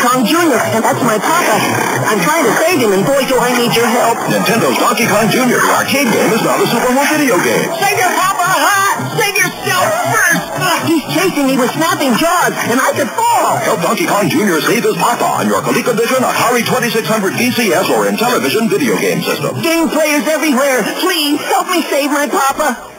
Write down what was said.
Kong Jr., and that's my papa. I'm trying to save him, and boy, do I need your help. Nintendo's Donkey Kong Jr., the arcade game, is now the Super Home video game. Save your papa, huh? Save yourself first! He's chasing me with snapping jaws, and I could fall. Help Donkey Kong Jr. save his papa on your ColecoVision, Atari 2600 VCS, or Intellivision video game system. Game players everywhere, please help me save my papa.